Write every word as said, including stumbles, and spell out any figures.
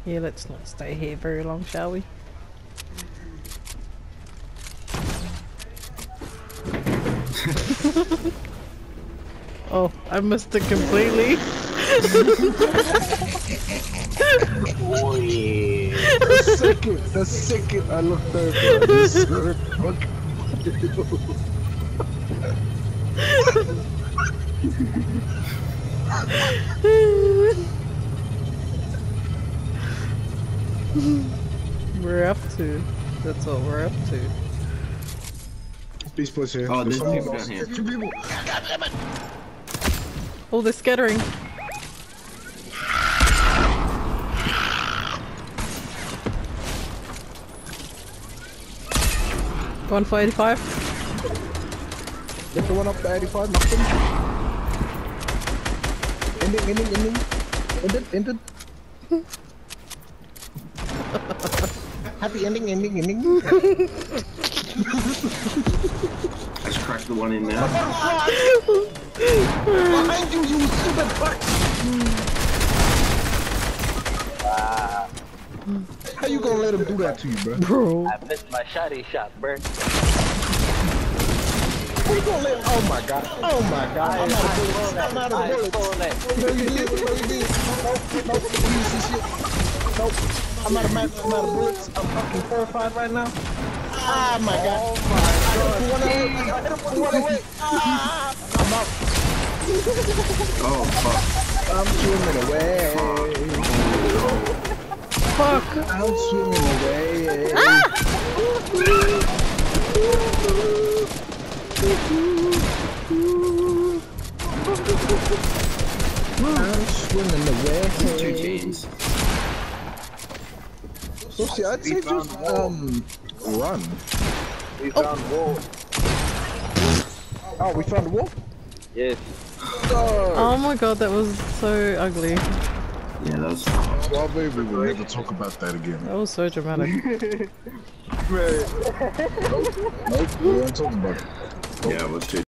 Yeah, let's not stay here very long, shall we? Oh, I missed it completely. Oh yeah. The second, the second I looked over, I just heard fuck. We're up to. That's what we're up to. Please push here. Oh, there's someone people else. down here. There's two people. Oh, they're scattering. Going for eighty-five. Get the one up to eighty-five, knocked him. Ending, ending, ending. Ended, ended. Happy ending, ending, ending. I just cracked the one in there. Behind you, you stupid fuck! Ah, How you gonna let him do that to you, bro? Bro. I missed my shotty shot, bro. How you gonna let him? Oh my god. Oh my god. I'm out of bullets. I'm out of I bullets. stole that. No, you did. No, you did. Nope, nope. You use this shit. Nope. I'm out of match. I'm out of bullets. I'm fucking terrified right now. Ah, my god. Oh my god. One away. One away. Ah, I'm out. Oh fuck. I'm swimming away. Fuck. I'm swimming away. Ah! I'm swimming away. Two chains. So see, I'd say just um run. We found wool. Oh, we found the wolf. Yes. Oh, Oh my god, that was so ugly. Yeah, that was. well, baby, we'll never talk about that again. That was so dramatic. Nope, nope, we won't talk about it. Yeah, it was too.